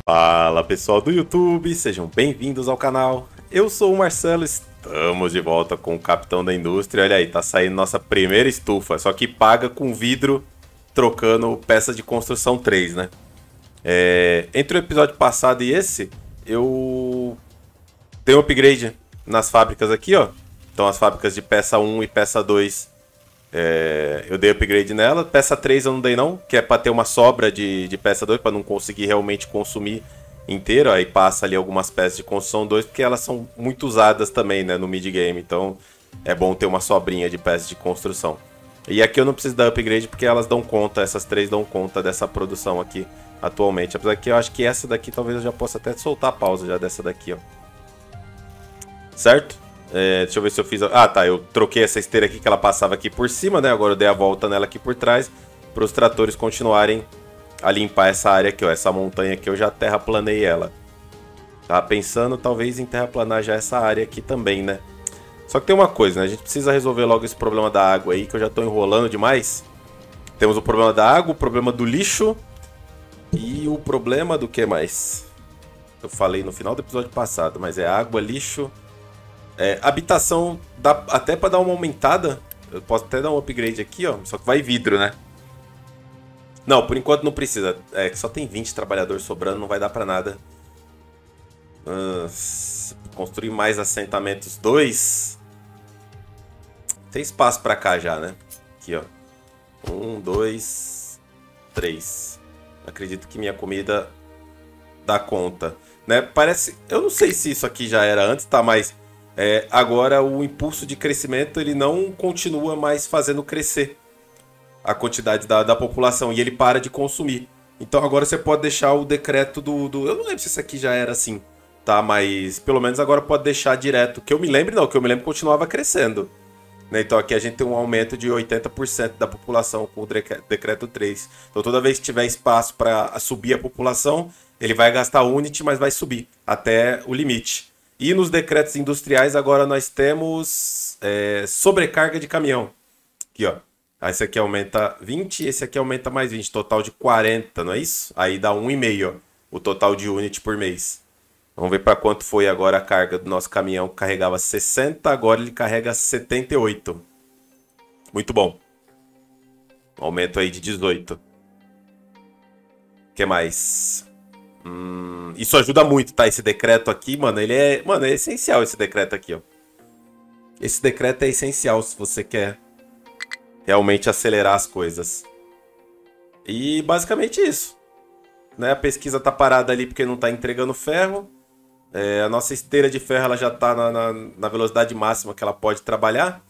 Fala pessoal do YouTube, sejam bem-vindos ao canal. Eu sou o Marcelo, estamos de volta com o Capitão da Indústria. Olha aí, tá saindo nossa primeira estufa, só que paga com vidro, trocando peça de construção 3, né? Entre o episódio passado e esse, eu tenho um upgrade nas fábricas aqui, ó. Então as fábricas de peça 1 e peça 2, eu dei upgrade nela. Peça 3 eu não dei não, que é pra ter uma sobra de peça 2, pra não conseguir realmente consumir inteiro. Aí passa ali algumas peças de construção 2, porque elas são muito usadas também, né, no mid-game. Então é bom ter uma sobrinha de peças de construção. E aqui eu não preciso dar upgrade, porque elas dão conta, essas três dão conta dessa produção aqui atualmente. Apesar que eu acho que essa daqui talvez eu já possa até soltar a pausa já dessa daqui, ó. Certo? Deixa eu ver se eu fiz... Ah, tá, eu troquei essa esteira aqui que ela passava aqui por cima, né? Agora eu dei a volta nela aqui por trás, para os tratores continuarem a limpar essa área aqui, ó. Essa montanha aqui eu já terraplanei ela. Tava pensando talvez em terraplanar já essa área aqui também, né? Só que tem uma coisa, né? A gente precisa resolver logo esse problema da água aí, que eu já tô enrolando demais. Temos o problema da água, o problema do lixo e o problema do que mais? Eu falei no final do episódio passado, mas é água, lixo... habitação dá até pra dar uma aumentada. Eu posso até dar um upgrade aqui, ó. Só que vai vidro, né? Não, por enquanto não precisa. Só tem 20 trabalhadores sobrando, não vai dar pra nada. Construir mais assentamentos 2. Tem espaço pra cá já, né? Aqui, ó. 1, 2, 3. Acredito que minha comida dá conta, né? Parece... Eu não sei se isso aqui já era antes, tá? Mas... agora o impulso de crescimento ele não continua mais fazendo crescer a quantidade da população e ele para de consumir. Então agora você pode deixar o decreto do... Eu não lembro se isso aqui já era assim, tá? Mas pelo menos agora pode deixar direto. Que eu me lembre não, que eu me lembro continuava crescendo, né? Então aqui a gente tem um aumento de 80% da população com o decreto 3. Então toda vez que tiver espaço para subir a população, ele vai gastar unit, mas vai subir até o limite. E nos decretos industriais agora nós temos sobrecarga de caminhão. Aqui, ó. Esse aqui aumenta 20 e esse aqui aumenta mais 20. Total de 40, não é isso? Aí dá 1,5, ó. O total de unit por mês. Vamos ver para quanto foi agora a carga do nosso caminhão. Carregava 60, agora ele carrega 78. Muito bom. Aumento aí de 18. O que mais? Isso ajuda muito, tá? Esse decreto aqui, mano, ele é... Mano, é essencial esse decreto aqui, ó. Esse decreto é essencial se você quer realmente acelerar as coisas. E basicamente isso, né? A pesquisa tá parada ali porque não tá entregando ferro. A nossa esteira de ferro ela já tá na velocidade máxima que ela pode trabalhar.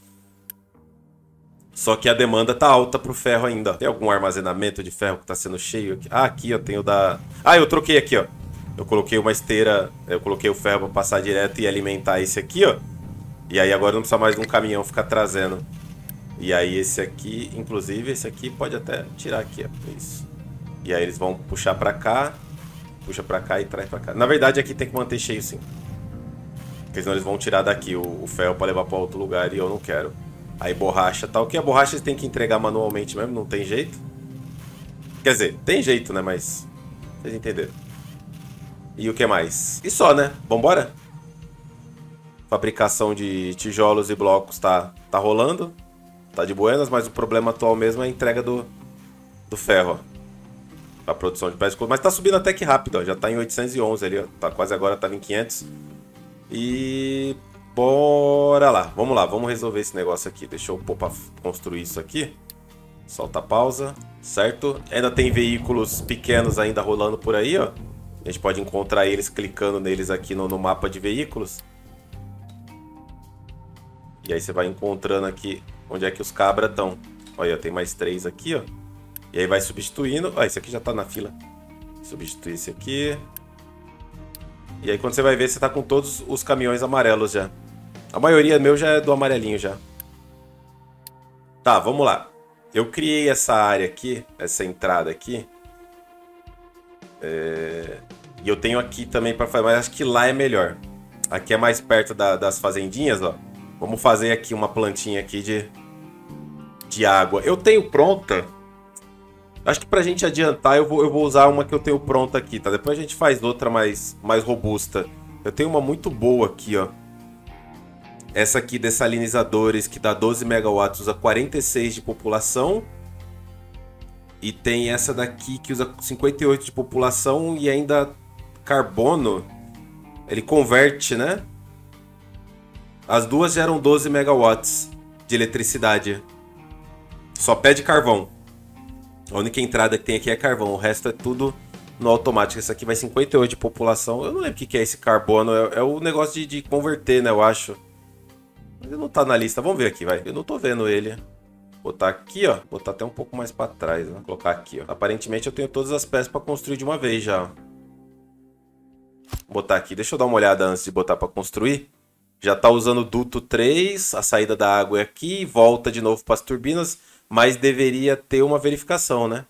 Só que a demanda tá alta pro ferro ainda. Tem algum armazenamento de ferro que tá sendo cheio aqui? Ah, aqui eu tenho da... Ah, eu troquei aqui, ó. Eu coloquei uma esteira, eu coloquei o ferro pra passar direto e alimentar esse aqui, ó. E aí agora não precisa mais de um caminhão ficar trazendo. E aí esse aqui, inclusive, esse aqui pode até tirar aqui, ó. Isso. E aí eles vão puxar pra cá, puxa pra cá e traz pra cá. Na verdade aqui tem que manter cheio sim. Porque senão eles vão tirar daqui o ferro pra levar pra outro lugar e eu não quero. Aí borracha tal, que a borracha eles têm que entregar manualmente mesmo, não tem jeito. Quer dizer, tem jeito, né, mas... Vocês entenderam. E o que mais? E só, né? Vambora? Fabricação de tijolos e blocos tá rolando. Tá de buenas, mas o problema atual mesmo é a entrega do ferro, ó. A produção de peças de couro. Mas tá subindo até que rápido, ó. Já tá em 811 ali, ó. Tá quase agora, tá em 500. E... Bora lá. Vamos lá, vamos resolver esse negócio aqui. Deixa eu pôr pra construir isso aqui. Solta a pausa, certo? Ainda tem veículos pequenos ainda rolando por aí, ó. A gente pode encontrar eles clicando neles aqui no mapa de veículos. E aí você vai encontrando aqui onde é que os cabras estão. Olha, tem mais 3 aqui, ó. E aí vai substituindo. Ah, esse aqui já tá na fila. Substituir esse aqui. E aí quando você vai ver, você tá com todos os caminhões amarelos já. A maioria meu já é do amarelinho já. Tá, vamos lá. Eu criei essa área aqui, essa entrada aqui. E eu tenho aqui também para fazer, mas acho que lá é melhor. Aqui é mais perto das fazendinhas, ó. Vamos fazer aqui uma plantinha aqui de água. Eu tenho pronta Acho que pra gente adiantar, eu vou usar uma que eu tenho pronta aqui, tá? Depois a gente faz outra mais robusta. Eu tenho uma muito boa aqui, ó. Essa aqui, dessalinizadores, que dá 12 megawatts, usa 46 de população. E tem essa daqui que usa 58 de população e ainda carbono. Ele converte, né? As duas geram 12 megawatts de eletricidade. Só pede carvão. A única entrada que tem aqui é carvão. O resto é tudo no automático. Essa aqui vai 58 de população. Eu não lembro o que é esse carbono. É o negócio de converter, né? Eu acho. Mas ele não tá na lista. Vamos ver aqui, vai. Eu não tô vendo ele. Botar aqui, ó. Botar até um pouco mais pra trás, né? Colocar aqui, ó. Aparentemente eu tenho todas as peças pra construir de uma vez já, ó. Botar aqui. Deixa eu dar uma olhada antes de botar pra construir. Já tá usando duto 3. A saída da água é aqui. Volta de novo pras turbinas. Mas deveria ter uma verificação, né?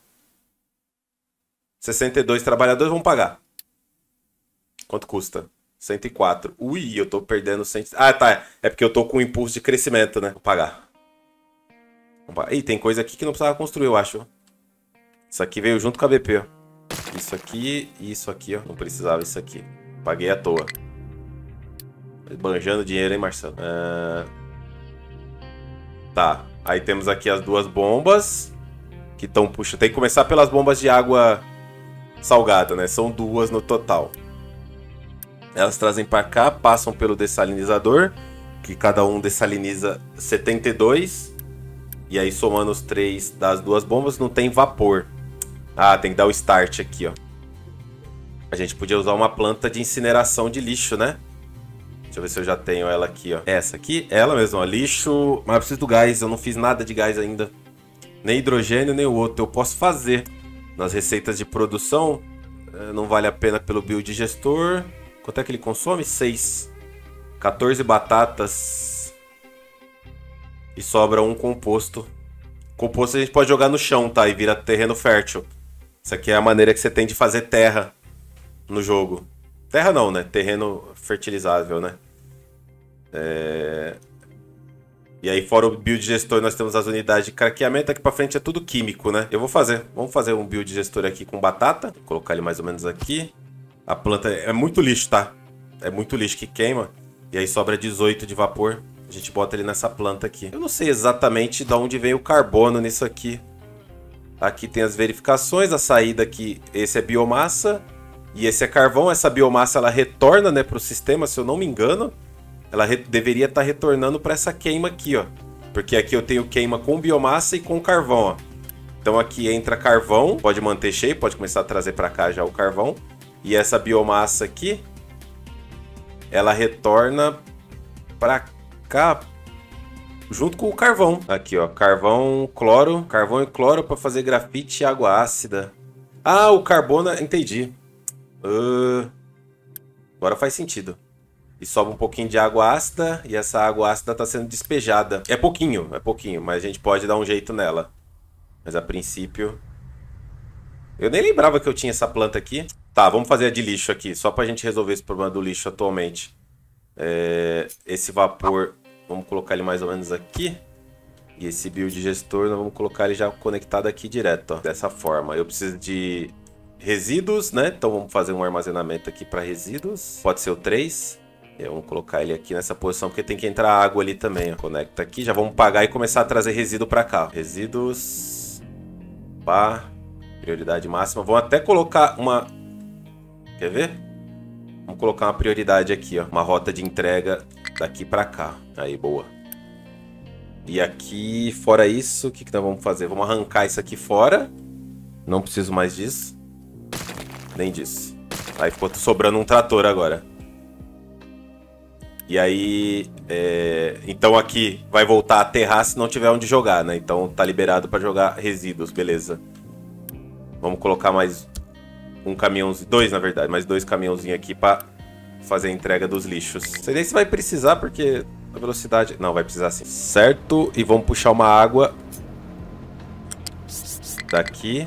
62 trabalhadores vão pagar. Quanto custa? 104. Ui, eu tô perdendo 100... Ah, tá. É porque eu tô com impulso de crescimento, né? Vou pagar. Ih, tem coisa aqui que não precisava construir, eu acho. Isso aqui veio junto com a BP, ó. Isso aqui e isso aqui, ó. Não precisava isso aqui. Paguei à toa. Banjando dinheiro, hein, Marcelo? Tá. Aí temos aqui as duas bombas. Que estão puxando. Tem que começar pelas bombas de água salgada, né? São duas no total. Elas trazem para cá, passam pelo dessalinizador. Que cada um dessaliniza 72. E aí, somando os 3 das duas bombas, não tem vapor. Ah, tem que dar o start aqui, ó. A gente podia usar uma planta de incineração de lixo, né? Deixa eu ver se eu já tenho ela aqui, ó. Essa aqui, ela mesma, ó. Lixo... Mas eu preciso do gás, eu não fiz nada de gás ainda. Nem hidrogênio, nem o outro. Eu posso fazer. Nas receitas de produção, não vale a pena pelo biodigestor. Quanto é que ele consome? 6. 14 batatas... E sobra um composto. Composto a gente pode jogar no chão, tá? E vira terreno fértil. Isso aqui é a maneira que você tem de fazer terra no jogo. Terra não, né? Terreno fertilizável, né? E aí, fora o biodigestor, nós temos as unidades de craqueamento. Aqui pra frente é tudo químico, né? Eu vou fazer. Vamos fazer um biodigestor aqui com batata. Vou colocar ele mais ou menos aqui. A planta é muito lixo, tá? É muito lixo que queima. E aí sobra 18 de vapor. A gente bota ele nessa planta aqui. Eu não sei exatamente de onde vem o carbono nisso aqui. Aqui tem as verificações. A saída aqui, esse é biomassa e esse é carvão. Essa biomassa ela retorna, né, para o sistema, se eu não me engano. Ela deveria estar retornando para essa queima aqui, ó. Porque aqui eu tenho queima com biomassa e com carvão, ó. Então aqui entra carvão. Pode manter cheio, pode começar a trazer para cá já o carvão. E essa biomassa aqui, ela retorna para cá junto com o carvão. Aqui, ó, carvão e cloro para fazer grafite e água ácida. Ah, o carbono, entendi. Agora faz sentido. E sobe um pouquinho de água ácida e essa água ácida está sendo despejada. É pouquinho, mas a gente pode dar um jeito nela. Mas a princípio... Eu nem lembrava que eu tinha essa planta aqui. Tá, vamos fazer a de lixo aqui, só pra gente resolver esse problema do lixo atualmente. Esse vapor, vamos colocar ele mais ou menos aqui. E esse biodigestor, nós vamos colocar ele já conectado aqui direto, ó, dessa forma. Eu preciso de resíduos, né? Então vamos fazer um armazenamento aqui para resíduos. Pode ser o 3. Vamos colocar ele aqui nessa posição, porque tem que entrar água ali também, ó. Conecta aqui, já vamos pagar e começar a trazer resíduo para cá. Resíduos. Pá. Prioridade máxima. Vamos até colocar uma... Quer ver? Vamos colocar uma prioridade aqui, ó. Uma rota de entrega daqui para cá. Aí, boa. E aqui, fora isso, o que nós vamos fazer? Vamos arrancar isso aqui fora. Não preciso mais disso. Nem disso. Aí ficou sobrando um trator agora. E aí... Então aqui vai voltar a aterrar se não tiver onde jogar, né? Então tá liberado para jogar resíduos, beleza. Vamos colocar mais um caminhãozinho... 2, na verdade. Mais 2 caminhãozinhos aqui para fazer a entrega dos lixos. Não sei nem se vai precisar, porque... A velocidade... Não, vai precisar sim. Certo. E vamos puxar uma água daqui.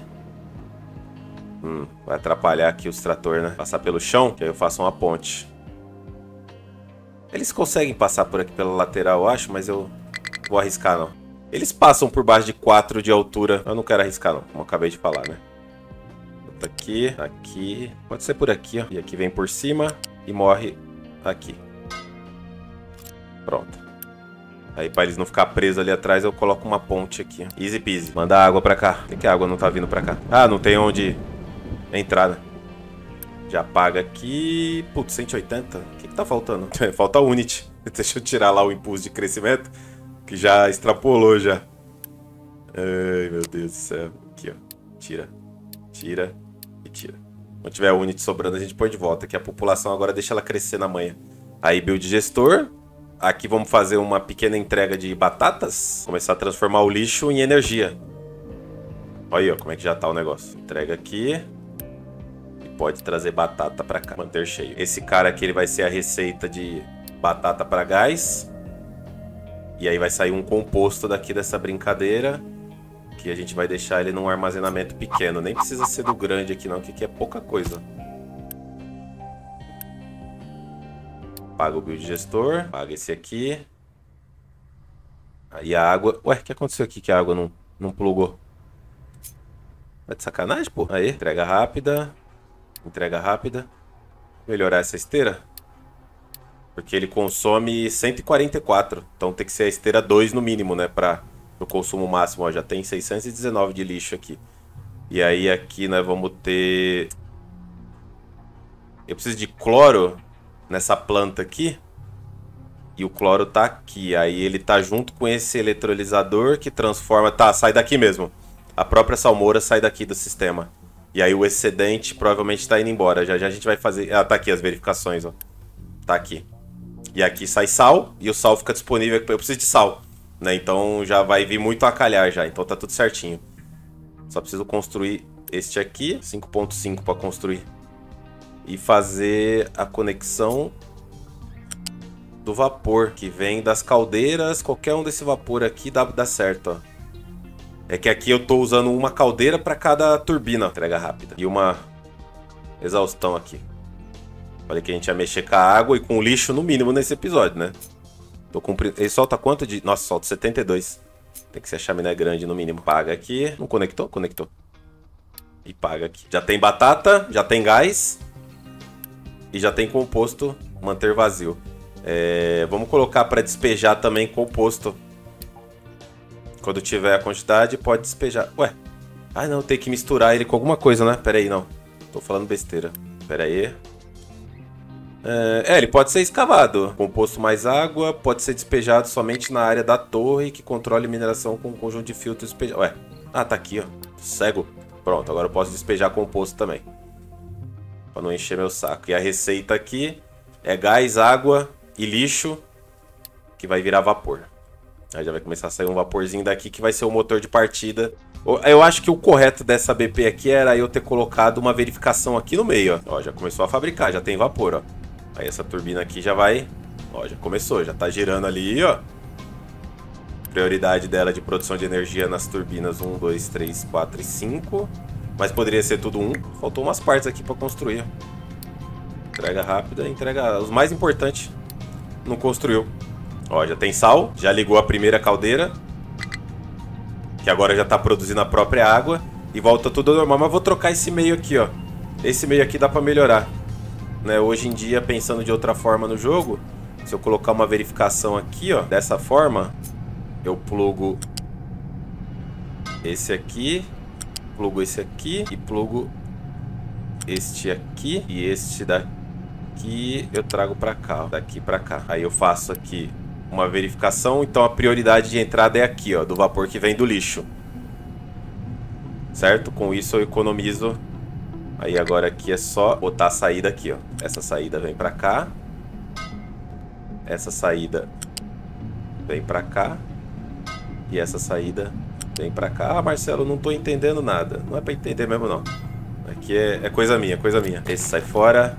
Vai atrapalhar aqui os trator, né? Passar pelo chão, que aí eu faço uma ponte. Eles conseguem passar por aqui pela lateral, eu acho, mas eu vou arriscar, não. Eles passam por baixo de 4 de altura. Eu não quero arriscar, não. Como eu acabei de falar, né? Aqui, aqui. Pode ser por aqui, ó. E aqui vem por cima e morre aqui. Pronto. Aí, pra eles não ficar presos ali atrás, eu coloco uma ponte aqui. Easy peasy. Manda água pra cá. Por que a água não tá vindo pra cá? Ah, não tem onde entrar, né? Já paga aqui. Putz, 180. O que tá faltando? Falta a Unity. Deixa eu tirar lá o impulso de crescimento, que já extrapolou já. Ai, meu Deus do céu. Aqui, ó. Tira. Tira e tira. Quando tiver a Unity sobrando, a gente põe de volta. Que a população agora deixa ela crescer na manhã. Aí, build gestor. Aqui vamos fazer uma pequena entrega de batatas. Começar a transformar o lixo em energia. Olha aí, ó, como é que já tá o negócio. Entrega aqui. E pode trazer batata pra cá. Manter cheio. Esse cara aqui, ele vai ser a receita de batata pra gás. E aí vai sair um composto daqui dessa brincadeira. Que a gente vai deixar ele num armazenamento pequeno. Nem precisa ser do grande aqui não, que aqui é pouca coisa. Paga o build gestor. Paga esse aqui. Aí a água... Ué, o que aconteceu aqui que a água não plugou? Tá de sacanagem, pô? Aí, entrega rápida. Entrega rápida. Melhorar essa esteira. Porque ele consome 144. Então tem que ser a esteira 2 no mínimo, né? Pra o consumo máximo. Ó, já tem 619 de lixo aqui. E aí aqui nós vamos ter... Eu preciso de cloro nessa planta aqui. E o cloro tá aqui. Aí ele tá junto com esse eletrolisador que transforma... Tá, sai daqui mesmo. A própria salmoura sai daqui do sistema. E aí o excedente provavelmente tá indo embora. Já já a gente vai fazer... Ah, tá aqui as verificações, ó. Tá aqui. E aqui sai sal. E o sal fica disponível... Eu preciso de sal, né? Então já vai vir muito a calhar já. Então tá tudo certinho. Só preciso construir este aqui. 5.5 para construir. E fazer a conexão do vapor, que vem das caldeiras. Qualquer um desse vapor aqui dá certo, ó. É que aqui eu tô usando uma caldeira para cada turbina. Entrega rápida. E uma exaustão aqui. Falei que a gente ia mexer com a água e com o lixo no mínimo nesse episódio, né? Tô cumprindo. Ele solta quanto de... Nossa, solta 72. Tem que ser a chaminé grande no mínimo. Paga aqui. Não conectou? Conectou. E paga aqui. Já tem batata, já tem gás. E já tem composto, manter vazio. Vamos colocar para despejar também composto. Quando tiver a quantidade, pode despejar. Ué. Ah, não, tem que misturar ele com alguma coisa, né? Pera aí, não. Tô falando besteira. Pera aí. Ele pode ser escavado. Composto mais água, pode ser despejado somente na área da torre que controle mineração com um conjunto de filtros despejados. Ué. Ah, tá aqui, ó. Cego. Pronto, agora eu posso despejar composto também. Pra não encher meu saco. E a receita aqui é gás, água e lixo, que vai virar vapor. Aí já vai começar a sair um vaporzinho daqui que vai ser o motor de partida. Eu acho que o correto dessa BP aqui era eu ter colocado uma verificação aqui no meio, ó. Ó, já começou a fabricar, já tem vapor, ó. Aí essa turbina aqui já vai... Ó, já começou, já tá girando ali, ó. Prioridade dela de produção de energia nas turbinas 1, 2, 3, 4 e 5. Mas poderia ser tudo 1. Faltou umas partes aqui pra construir. Entrega rápida, entrega... Os mais importantes não construiu. Ó, já tem sal, já ligou a primeira caldeira. Que agora já tá produzindo a própria água. E volta tudo ao normal, mas vou trocar esse meio aqui, ó. Esse meio aqui dá pra melhorar, né? Hoje em dia, pensando de outra forma no jogo, se eu colocar uma verificação aqui, ó, dessa forma, eu plugo esse aqui, plugo esse aqui e plugo este aqui. E este daqui eu trago pra cá, ó, daqui pra cá. Aí eu faço aqui uma verificação, então a prioridade de entrada é aqui, ó, do vapor que vem do lixo. Certo? Com isso eu economizo. Aí agora aqui é só botar a saída aqui, ó. Essa saída vem pra cá. Essa saída vem pra cá. E essa saída vem pra cá. Ah, Marcelo, não tô entendendo nada. Não é pra entender mesmo, não. Aqui é coisa minha, coisa minha. Esse sai fora.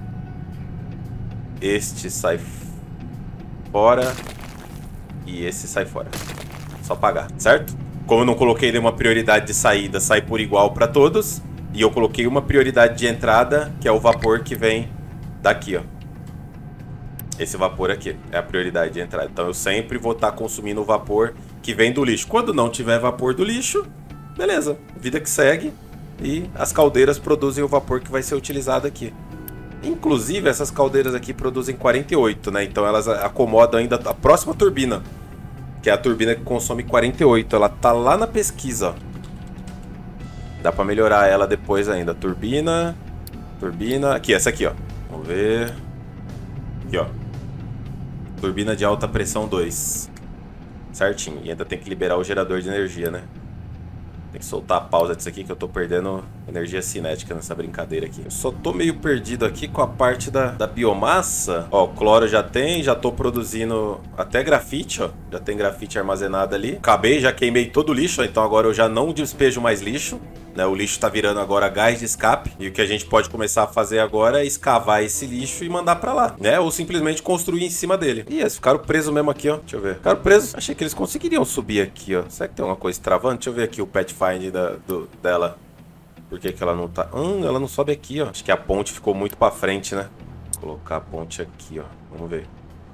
Este sai fora. E esse sai fora. Só pagar, certo? Como eu não coloquei nenhuma prioridade de saída, sai por igual pra todos. E eu coloquei uma prioridade de entrada, que é o vapor que vem daqui, ó. Esse vapor aqui é a prioridade de entrada. Então eu sempre vou estar consumindo o vapor que vem do lixo. Quando não tiver vapor do lixo, beleza, vida que segue. E as caldeiras produzem o vapor que vai ser utilizado aqui. Inclusive, essas caldeiras aqui produzem 48, né? Então elas acomodam ainda a próxima turbina, que é a turbina que consome 48. Ela tá lá na pesquisa, ó. Dá pra melhorar ela depois ainda. Turbina. Aqui, essa aqui, ó. Vamos ver. Aqui, ó. Turbina de alta pressão 2. Certinho. E ainda tem que liberar o gerador de energia, né? Tem que soltar a pausa disso aqui que eu tô perdendo energia cinética nessa brincadeira aqui. Eu só tô meio perdido aqui com a parte da biomassa. Ó, cloro já tem, já tô produzindo até grafite, ó. Já tem grafite armazenado ali. Acabei, já queimei todo o lixo, ó, então agora eu já não despejo mais lixo, né? O lixo tá virando agora gás de escape. E o que a gente pode começar a fazer agora é escavar esse lixo e mandar pra lá, né? Ou simplesmente construir em cima dele. Ih, eles ficaram presos mesmo aqui, ó. Deixa eu ver. Ficaram presos. Achei que eles conseguiriam subir aqui, ó. Será que tem alguma coisa travando? Deixa eu ver aqui o Pathfinder dela. Por que que ela não tá... ela não sobe aqui, ó. Acho que a ponte ficou muito pra frente, né? Vou colocar a ponte aqui, ó. Vamos ver.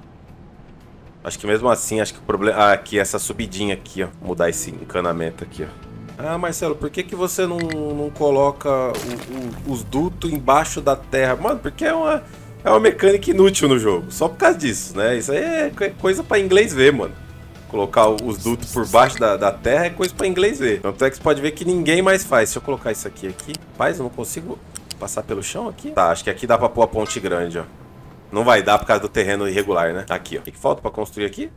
Acho que mesmo assim, acho que o problema... Ah, aqui, essa subidinha aqui, ó. Vou mudar esse encanamento aqui, ó. Ah, Marcelo, por que que você não coloca os dutos embaixo da terra? Mano, porque é uma mecânica inútil no jogo. Só por causa disso, né? Isso aí é coisa pra inglês ver, mano. Colocar os dutos por baixo da terra é coisa pra inglês ver. Tanto é que você pode ver que ninguém mais faz. Deixa eu colocar isso aqui. Rapaz, eu não consigo passar pelo chão aqui? Tá, acho que aqui dá pra pôr a ponte grande, ó. Não vai dar por causa do terreno irregular, né? Aqui, ó. O que falta pra construir aqui?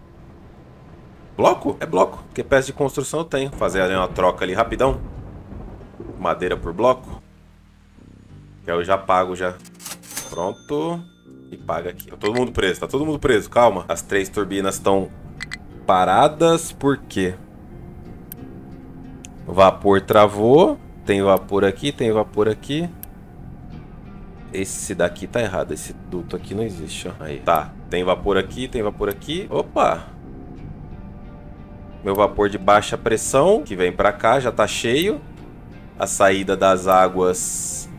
Bloco? É bloco. Porque peça de construção eu tenho. Fazer ali uma troca ali rapidão. Madeira por bloco. Que eu já pago já. Pronto. E paga aqui. Tá todo mundo preso. Tá todo mundo preso. Calma. As 3 turbinas estão paradas. Por quê? O vapor travou. Tem vapor aqui. Tem vapor aqui. Esse daqui tá errado. Esse duto aqui não existe, ó. Aí. Tá. Tem vapor aqui. Tem vapor aqui. Opa! Meu vapor de baixa pressão, que vem pra cá, já tá cheio. A saída das águas...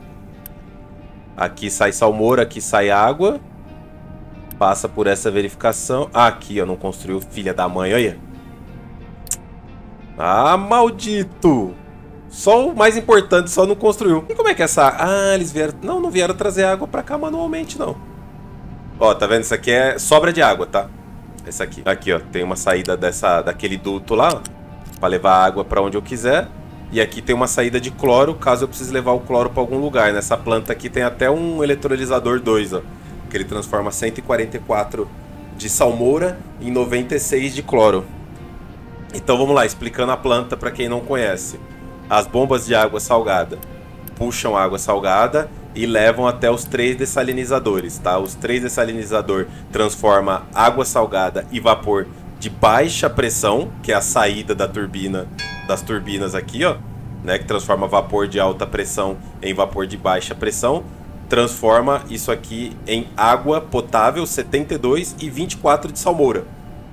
Aqui sai salmoura, aqui sai água. Passa por essa verificação. Ah, aqui, ó, não construiu, filha da mãe, olha. Ah, maldito! Só o mais importante, só não construiu. E como é que é essa... Ah, eles vieram... Não vieram trazer água pra cá manualmente, não. Ó, tá vendo? Isso aqui é sobra de água, tá? Essa aqui. Aqui, ó. Tem uma saída daquele duto lá, ó, pra levar água pra onde eu quiser. E aqui tem uma saída de cloro, caso eu precise levar o cloro pra algum lugar. Nessa planta aqui tem até um eletrolisador 2, ó. Que ele transforma 144 de salmoura em 96 de cloro. Então vamos lá, explicando a planta pra quem não conhece. As bombas de água salgada puxam água salgada e levam até os 3 dessalinizadores, tá? Os 3 dessalinizadores transformam água salgada e vapor de baixa pressão, que é a saída da turbina, das turbinas aqui, ó, né? Que transforma vapor de alta pressão em vapor de baixa pressão. Transforma isso aqui em água potável, 72 e 24 de salmoura.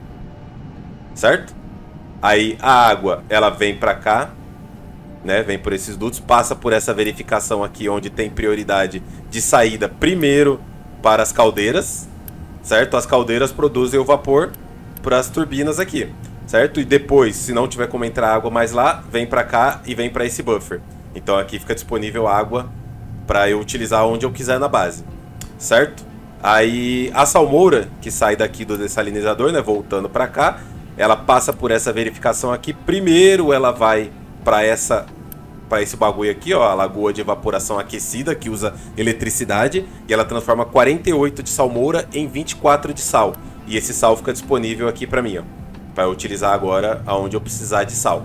Certo? Aí a água, ela vem pra cá, né, vem por esses dutos, passa por essa verificação aqui, onde tem prioridade de saída primeiro para as caldeiras, certo? As caldeiras produzem o vapor para as turbinas aqui, certo? E depois, se não tiver como entrar água mais lá, vem para cá e vem para esse buffer. Então aqui fica disponível água para eu utilizar onde eu quiser na base, certo? Aí a salmoura, que sai daqui do dessalinizador, né, voltando para cá, ela passa por essa verificação aqui. Primeiro ela vai para esse bagulho aqui, ó, a lagoa de evaporação aquecida, que usa eletricidade, e ela transforma 48 de salmoura em 24 de sal. E esse sal fica disponível aqui para mim, ó, para eu utilizar agora aonde eu precisar de sal.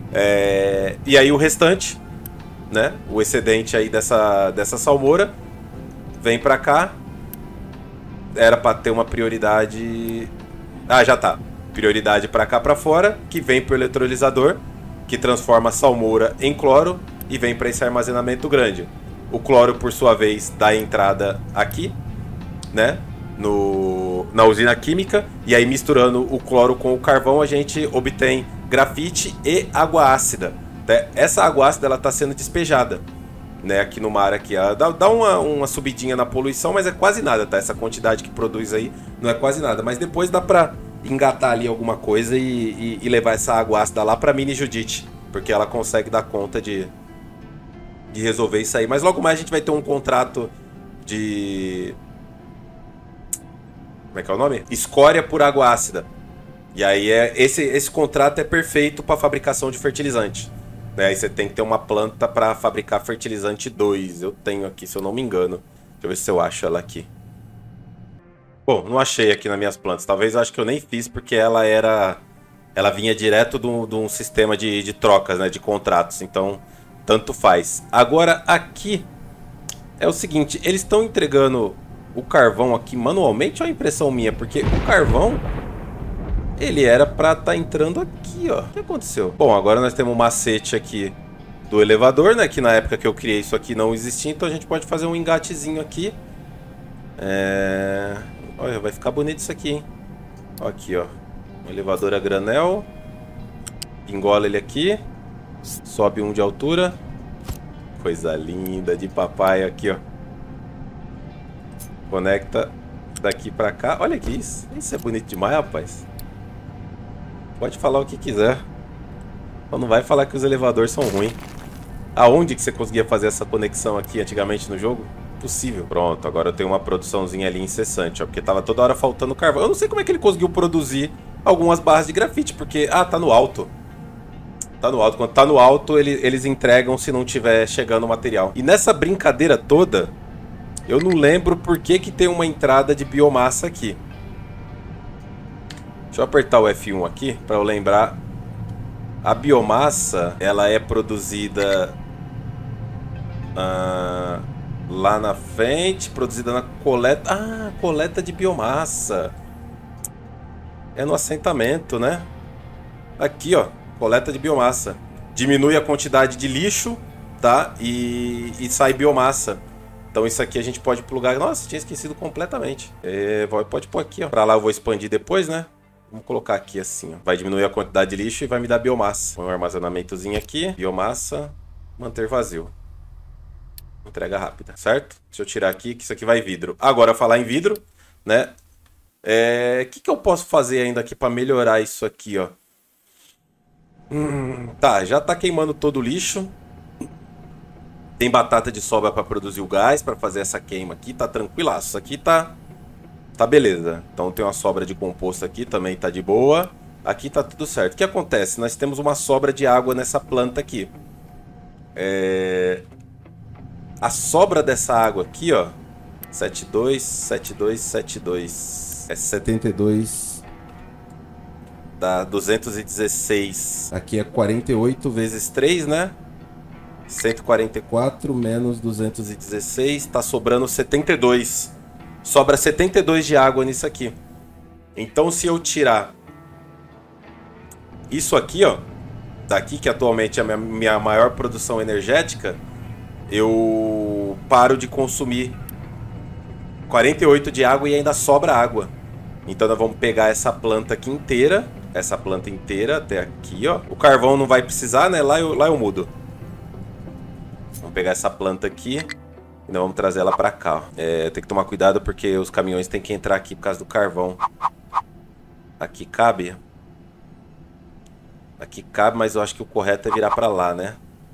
E aí o restante, né, o excedente aí dessa salmoura vem para cá. Era para ter uma prioridade... Ah, já tá. Prioridade para cá para fora, que vem pro eletrolisador, que transforma a salmoura em cloro e vem para esse armazenamento grande. O cloro, por sua vez, dá entrada aqui, né, na usina química, e aí misturando o cloro com o carvão a gente obtém grafite e água ácida. Essa água ácida ela está sendo despejada, né, aqui no mar aqui. Ela dá uma subidinha na poluição, mas é quase nada, tá? Essa quantidade que produz aí não é quase nada, mas depois dá para engatar ali alguma coisa e levar essa água ácida lá pra Mini Judite. Porque ela consegue dar conta de resolver isso aí. Mas logo mais a gente vai ter um contrato de... Como é que é o nome? Escória por água ácida. E aí esse contrato é perfeito para fabricação de fertilizante. Né? Aí você tem que ter uma planta para fabricar fertilizante 2. Eu tenho aqui, se eu não me engano. Deixa eu ver se eu acho ela aqui. Bom, não achei aqui nas minhas plantas. Talvez eu acho que eu nem fiz porque ela vinha direto de um sistema de trocas, né? De contratos. Então, tanto faz. Agora, aqui é o seguinte. Eles estão entregando o carvão aqui manualmente ou é impressão minha? Porque o carvão... Ele era pra estar entrando aqui, ó. O que aconteceu? Bom, agora nós temos um macete aqui do elevador, né? Que na época que eu criei isso aqui não existia. Então a gente pode fazer um engatezinho aqui. Olha, vai ficar bonito isso aqui, hein? Ó, aqui, ó. Um elevador a granel. Engola ele aqui. Sobe um de altura. Coisa linda de papai aqui, ó. Conecta daqui pra cá. Olha aqui isso. Isso é bonito demais, rapaz. Pode falar o que quiser. Só não vai falar que os elevadores são ruins. Aonde que você conseguia fazer essa conexão aqui antigamente no jogo? Possível. Pronto, agora eu tenho uma produçãozinha ali incessante, ó. Porque tava toda hora faltando carvão. Eu não sei como é que ele conseguiu produzir algumas barras de grafite, porque... Ah, tá no alto. Tá no alto. Quando tá no alto, eles entregam se não tiver chegando o material. E nessa brincadeira toda, eu não lembro por que tem uma entrada de biomassa aqui. Deixa eu apertar o F1 aqui para eu lembrar. A biomassa, ela é produzida lá na frente, produzida na coleta. Ah, coleta de biomassa. É no assentamento, né? Aqui, ó, coleta de biomassa. Diminui a quantidade de lixo, tá? E sai biomassa. Então isso aqui a gente pode plugar. Nossa, tinha esquecido completamente. Pode pôr aqui, ó. Pra lá eu vou expandir depois, né? Vamos colocar aqui assim, ó. Vai diminuir a quantidade de lixo e vai me dar biomassa. Põe um armazenamentozinho aqui. Biomassa. Manter vazio. Entrega rápida, certo? Deixa eu tirar aqui, que isso aqui vai vidro. Agora, falar em vidro, né? Que eu posso fazer ainda aqui para melhorar isso aqui, ó? Tá, já tá queimando todo o lixo. Tem batata de sobra para produzir o gás, para fazer essa queima aqui. Tá tranquilaço. Isso aqui tá beleza. Então tem uma sobra de composto aqui, também tá de boa. Aqui tá tudo certo. O que acontece? Nós temos uma sobra de água nessa planta aqui. A sobra dessa água aqui, ó. 72, 72, 72. É 72. Dá 216. Aqui é 48 vezes 3, né? 144 menos 216. Tá sobrando 72. Sobra 72 de água nisso aqui. Então se eu tirar isso aqui, ó, daqui que atualmente é a minha maior produção energética, eu paro de consumir 48 de água e ainda sobra água. Então nós vamos pegar essa planta aqui inteira, até aqui, ó. O carvão não vai precisar, né? Lá eu mudo. Vamos pegar essa planta aqui e nós vamos trazer ela pra cá, ó. Tem que tomar cuidado porque os caminhões têm que entrar aqui por causa do carvão. Aqui cabe? Aqui cabe, mas eu acho que o correto é virar pra lá, né?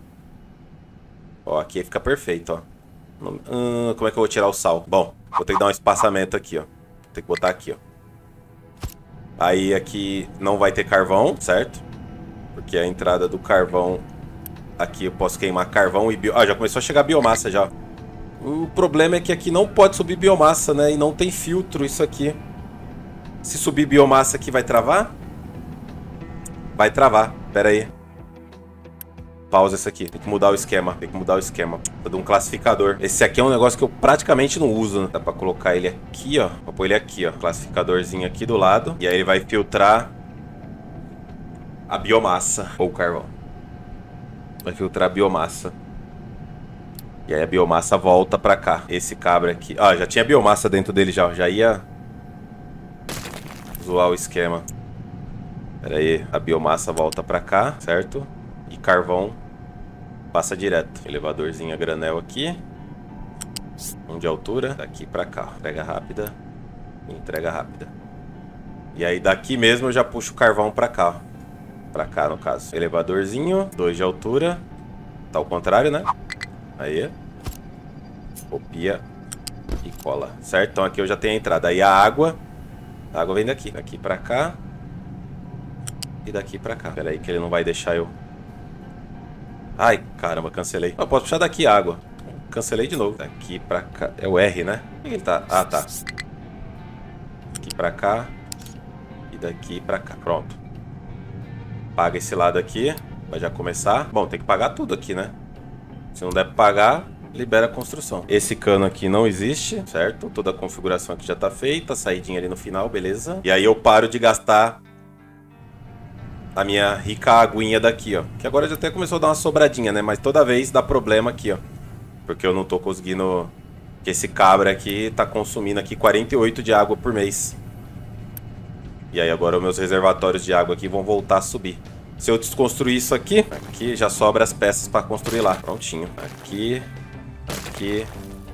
Ó, aqui fica perfeito, ó. Como é que eu vou tirar o sal? Bom, vou ter que dar um espaçamento aqui, ó. Vou ter que botar aqui, ó. Aí aqui não vai ter carvão, certo? Porque a entrada do carvão... Aqui eu posso queimar carvão e já começou a chegar biomassa já. O problema é que aqui não pode subir biomassa, né? E não tem filtro isso aqui. Se subir biomassa aqui vai travar? Vai travar, pera aí. Pausa isso aqui, tem que mudar o esquema. Precisa de um classificador. Esse aqui é um negócio que eu praticamente não uso, né? Dá pra colocar ele aqui, ó. Vou pôr ele aqui, ó. Classificadorzinho aqui do lado. E aí ele vai filtrar a biomassa ou o carvão. Vai filtrar a biomassa. E aí a biomassa volta pra cá. Esse cabra aqui. Ah, já tinha biomassa dentro dele já. Já ia zoar o esquema. Pera aí. A biomassa volta pra cá, certo? E carvão passa direto. Elevadorzinho a granel aqui. Um de altura. Daqui pra cá. Entrega rápida. Entrega rápida. E aí daqui mesmo eu já puxo o carvão pra cá, ó. Pra cá, no caso. Elevadorzinho, 2 de altura. Tá ao contrário, né? Aí. Copia e cola. Certo? Então aqui eu já tenho a entrada. Aí a água vem daqui. Daqui pra cá. E daqui pra cá. Pera aí que ele não vai deixar eu... Ai, caramba, cancelei. Eu posso puxar daqui a água. Cancelei de novo. Daqui pra cá. É o R, né? Onde ele tá? Ah, tá. Daqui pra cá. E daqui pra cá. Pronto. Paga esse lado aqui. Vai já começar. Bom, tem que pagar tudo aqui, né? Se não der pra pagar, libera a construção. Esse cano aqui não existe, certo? Toda a configuração aqui já tá feita. Saidinha ali no final, beleza? E aí eu paro de gastar a minha rica aguinha daqui, ó. Que agora já até começou a dar uma sobradinha, né? Mas toda vez dá problema aqui, ó. Porque eu não tô conseguindo... Que esse cabra aqui tá consumindo aqui 48 de água por mês. E aí agora os meus reservatórios de água aqui vão voltar a subir. Se eu desconstruir isso aqui, aqui já sobra as peças pra construir lá. Prontinho. Aqui, aqui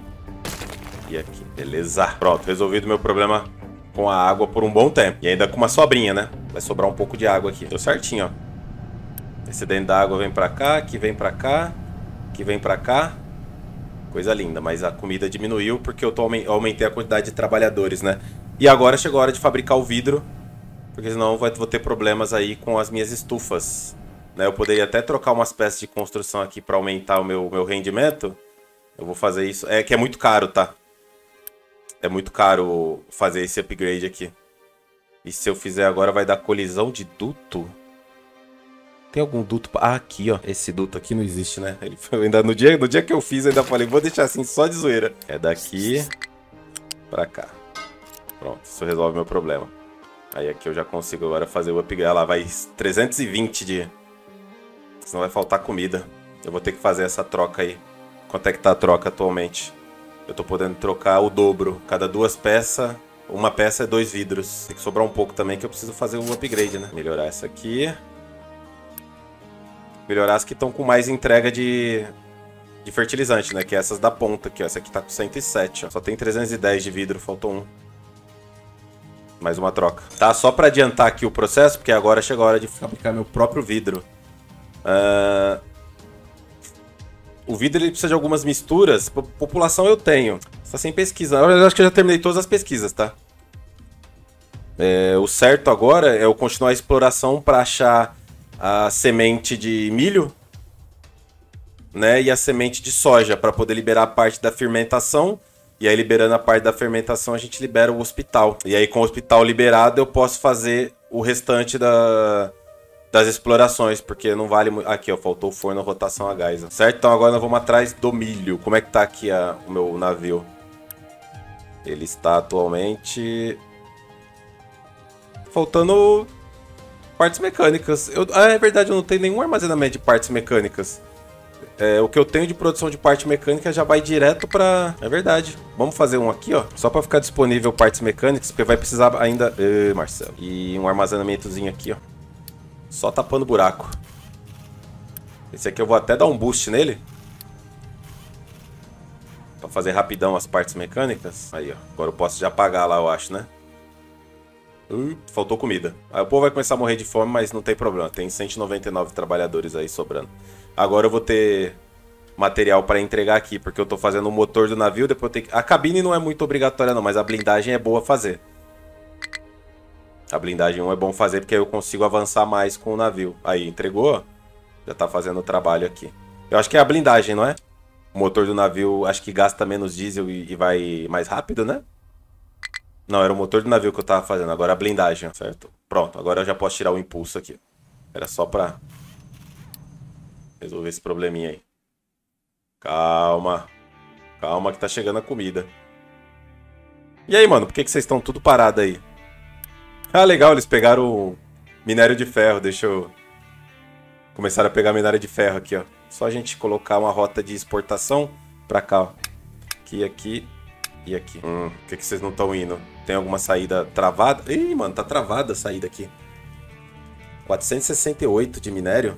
e aqui. Beleza. Pronto, resolvido o meu problema com a água por um bom tempo. E ainda com uma sobrinha, né? Vai sobrar um pouco de água aqui. Deu certinho, ó. Esse dentro da água vem pra cá, aqui vem pra cá, aqui vem pra cá. Coisa linda, mas a comida diminuiu porque eu aumentei a quantidade de trabalhadores, né? E agora chegou a hora de fabricar o vidro, porque senão vou ter problemas aí com as minhas estufas, né? Eu poderia até trocar umas peças de construção aqui para aumentar o meu rendimento. Eu vou fazer isso. É que é muito caro, tá? É muito caro fazer esse upgrade aqui. E se eu fizer agora vai dar colisão de duto? Tem algum duto? Ah, aqui, ó. Esse duto aqui não existe, né? Ele foi ainda no dia que eu fiz, eu ainda falei, vou deixar assim só de zoeira. É daqui pra cá. Pronto, isso resolve meu problema. Aí aqui eu já consigo agora fazer o upgrade. Ela vai 320 de... Senão vai faltar comida. Eu vou ter que fazer essa troca aí. Quanto é que tá a troca atualmente? Eu tô podendo trocar o dobro. Cada 2 peças, uma peça é 2 vidros. Tem que sobrar um pouco também que eu preciso fazer o upgrade, né? Melhorar essa aqui. Melhorar as que estão com mais entrega de fertilizante, né? Que é essas da ponta aqui, ó. Essa aqui tá com 107, ó. Só tem 310 de vidro, faltou 1. Mais uma troca. Tá, só pra adiantar aqui o processo, porque agora chegou a hora de fabricar meu próprio vidro. O vidro ele precisa de algumas misturas. População eu tenho. Tá sem pesquisa. Eu acho que eu já terminei todas as pesquisas, tá? O certo agora é eu continuar a exploração pra achar a semente de milho, né, e a semente de soja, para poder liberar a parte da fermentação. E aí, liberando a parte da fermentação, a gente libera o hospital. E aí, com o hospital liberado, eu posso fazer o restante das explorações, porque não vale muito... Aqui, ó, faltou o forno, rotação a gás, ó. Certo? Então agora nós vamos atrás do milho. Como é que tá aqui o meu navio? Ele está atualmente... faltando... partes mecânicas. É verdade, eu não tenho nenhum armazenamento de partes mecânicas. O que eu tenho de produção de parte mecânica já vai direto pra... É verdade. Vamos fazer um aqui, ó. Só pra ficar disponível partes mecânicas, porque vai precisar ainda... Marcelo. E um armazenamentozinho aqui, ó. Só tapando buraco. Esse aqui eu vou até dar um boost nele. Pra fazer rapidão as partes mecânicas. Aí, ó. Agora eu posso já apagar lá, eu acho, né? Faltou comida. Aí o povo vai começar a morrer de fome, mas não tem problema. Tem 199 trabalhadores aí sobrando. Agora eu vou ter material para entregar aqui, porque eu tô fazendo o motor do navio, depois eu tenho que... A cabine não é muito obrigatória não, mas a blindagem é boa fazer. A blindagem 1 é bom fazer, porque aí eu consigo avançar mais com o navio. Aí, entregou? Já tá fazendo o trabalho aqui. Eu acho que é a blindagem, não é? O motor do navio acho que gasta menos diesel e vai mais rápido, né? Não, era o motor do navio que eu tava fazendo. Agora a blindagem, certo? Pronto, agora eu já posso tirar o impulso aqui. Era só pra resolver esse probleminha aí. Calma. Calma que tá chegando a comida. E aí, mano, por que vocês estão tudo parado aí? Ah, legal, eles pegaram o minério de ferro. Deixa eu... Começaram a pegar minério de ferro aqui, ó. Só a gente colocar uma rota de exportação pra cá, ó. Aqui, aqui e aqui. Por que vocês não estão indo? Tem alguma saída travada? Ih, mano, tá travada a saída aqui. 468 de minério.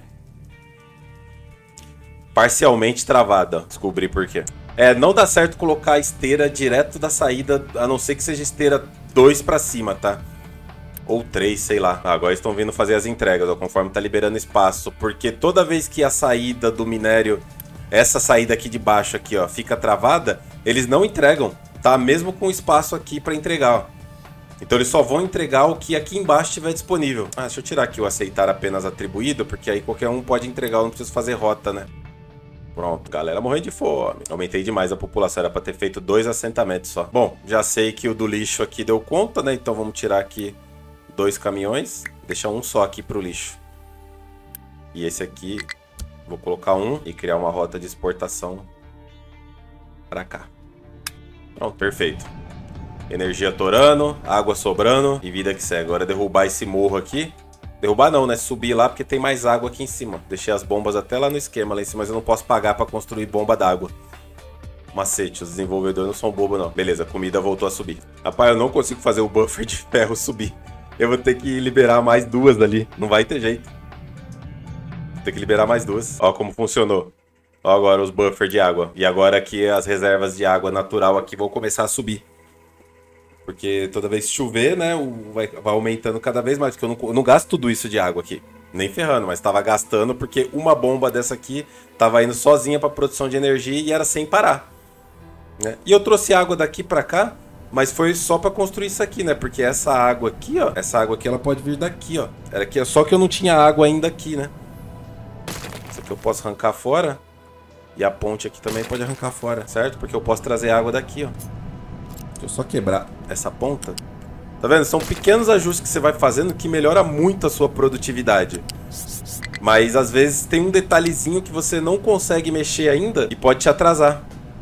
Parcialmente travada. Descobri por quê. Não dá certo colocar a esteira direto da saída, a não ser que seja esteira 2 pra cima, tá? Ou 3, sei lá. Agora estão vindo fazer as entregas, ó, conforme tá liberando espaço. Porque toda vez que a saída do minério, essa saída aqui de baixo aqui, ó, fica travada, eles não entregam, tá? Mesmo com espaço aqui pra entregar, ó. Então eles só vão entregar o que aqui embaixo estiver disponível. Ah, deixa eu tirar aqui o aceitar apenas atribuído, porque aí qualquer um pode entregar, eu não preciso fazer rota, né? Pronto, galera morrendo de fome. Aumentei demais a população, era pra ter feito 2 assentamentos só. Bom, já sei que o do lixo aqui deu conta, né? Então vamos tirar aqui 2 caminhões. Deixar um só aqui pro lixo. E esse aqui, vou colocar um e criar uma rota de exportação pra cá. Pronto, perfeito. Energia torando, água sobrando e vida que segue. Agora derrubar esse morro aqui. Derrubar não, né? Subir lá porque tem mais água aqui em cima. Deixei as bombas até lá no esquema lá em cima, mas eu não posso pagar pra construir bomba d'água. Macete, os desenvolvedores não são bobos não. Beleza, a comida voltou a subir. Rapaz, eu não consigo fazer o buffer de ferro subir. Eu vou ter que liberar mais 2 dali. Não vai ter jeito. Vou ter que liberar mais 2. Ó como funcionou. Ó agora os buffers de água. E agora aqui as reservas de água natural aqui vão começar a subir. Porque toda vez que chover, né, vai aumentando cada vez mais. Porque eu não gasto tudo isso de água aqui. Nem ferrando, mas estava gastando porque uma bomba dessa aqui estava indo sozinha para produção de energia e era sem parar. Né? E eu trouxe água daqui para cá, mas foi só para construir isso aqui, né? Porque essa água aqui, ó, essa água aqui ela pode vir daqui, ó. Era aqui, só que eu não tinha água ainda aqui, né? Isso aqui eu posso arrancar fora. E a ponte aqui também pode arrancar fora, certo? Porque eu posso trazer água daqui, ó. Deixa eu só quebrar essa ponta. Tá vendo? São pequenos ajustes que você vai fazendo que melhora muito a sua produtividade. Mas às vezes tem um detalhezinho que você não consegue mexer ainda e pode te atrasar.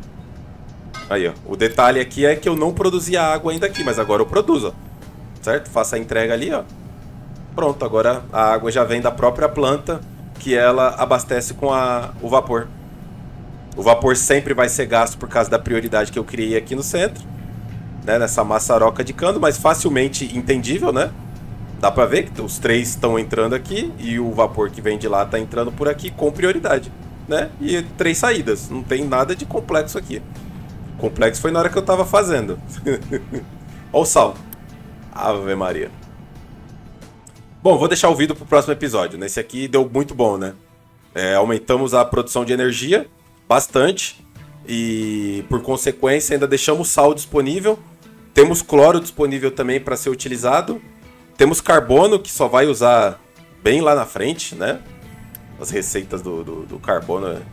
Aí, ó. O detalhe aqui é que eu não produzia água ainda aqui, mas agora eu produzo, ó. Certo? Faço a entrega ali, ó. Pronto, agora a água já vem da própria planta que ela abastece com o vapor. O vapor sempre vai ser gasto por causa da prioridade que eu criei aqui no centro. Né, nessa maçaroca de cano, mas facilmente entendível, né? Dá pra ver que os 3 estão entrando aqui e o vapor que vem de lá tá entrando por aqui com prioridade, né? E 3 saídas, não tem nada de complexo aqui. O complexo foi na hora que eu tava fazendo. Olha o sal. Ave Maria. Bom, vou deixar o vídeo pro próximo episódio. Nesse aqui deu muito bom, né? Aumentamos a produção de energia bastante e, por consequência, ainda deixamos sal disponível. Temos cloro disponível também para ser utilizado. Temos carbono, que só vai usar bem lá na frente, né? As receitas do carbono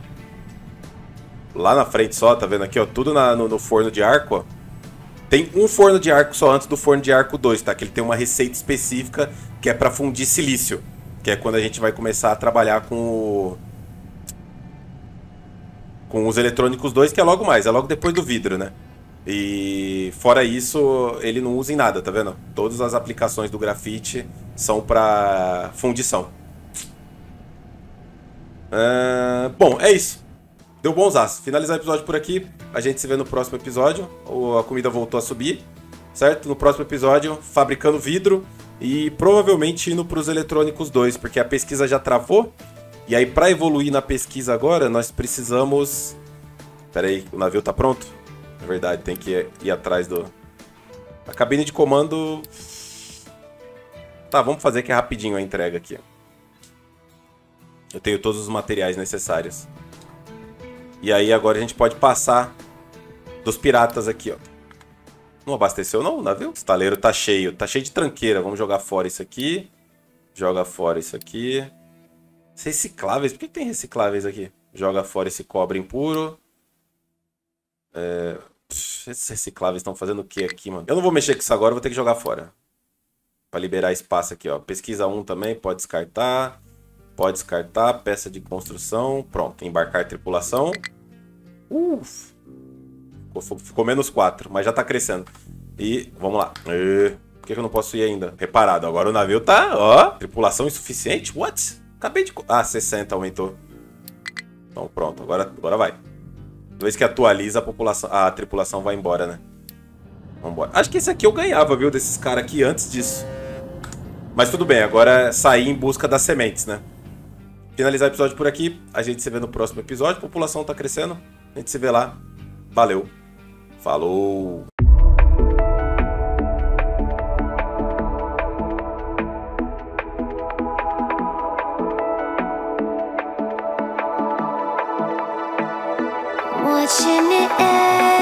lá na frente só, tá vendo aqui, ó? Tudo no forno de arco, ó. Tem um forno de arco só antes do forno de arco 2, tá? Que ele tem uma receita específica que é para fundir silício. Que é quando a gente vai começar a trabalhar com os eletrônicos 2, que é logo mais, é logo depois do vidro, né? E fora isso, ele não usa em nada, tá vendo? Todas as aplicações do grafite são para fundição. Bom, é isso. Deu bonsaço. Finalizar o episódio por aqui. A gente se vê no próximo episódio. A comida voltou a subir, certo? No próximo episódio, fabricando vidro e provavelmente indo para os eletrônicos 2, porque a pesquisa já travou. E aí, para evoluir na pesquisa agora, nós precisamos... Pera aí, o navio tá pronto? É verdade, tem que ir atrás do... A cabine de comando... Tá, vamos fazer que é rapidinho a entrega aqui. Eu tenho todos os materiais necessários. E aí agora a gente pode passar dos piratas aqui, ó. Não abasteceu não o navio? O estaleiro tá cheio de tranqueira. Vamos jogar fora isso aqui. Joga fora isso aqui. Recicláveis? Por que tem recicláveis aqui? Joga fora esse cobre impuro. Esses recicláveis estão fazendo o que aqui, mano? Eu não vou mexer com isso agora, vou ter que jogar fora. Pra liberar espaço aqui, ó. Pesquisa 1 também, pode descartar. Pode descartar. Peça de construção. Pronto, embarcar tripulação. Ficou menos 4, mas já tá crescendo. E vamos lá. Por que eu não posso ir ainda? Reparado, agora o navio tá, ó. Tripulação insuficiente? What? Acabei de... 60 aumentou. Então pronto, agora vai. Toda vez que atualiza, a tripulação vai embora, né? Vambora. Acho que esse aqui eu ganhava, viu? Desses caras aqui antes disso. Mas tudo bem, agora é sair em busca das sementes, né? Finalizar o episódio por aqui. A gente se vê no próximo episódio. A população tá crescendo. A gente se vê lá. Valeu. Falou. watching it end.